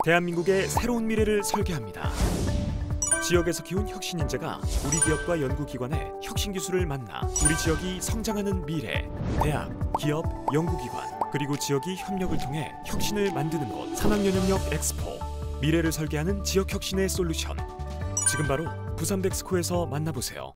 대한민국의 새로운 미래를 설계합니다. 지역에서 키운 혁신 인재가 우리 기업과 연구기관의 혁신 기술을 만나 우리 지역이 성장하는 미래, 대학, 기업, 연구기관, 그리고 지역이 협력을 통해 혁신을 만드는 곳, 산학연협력 엑스포. 미래를 설계하는 지역 혁신의 솔루션. 지금 바로 부산 백스코에서 만나보세요.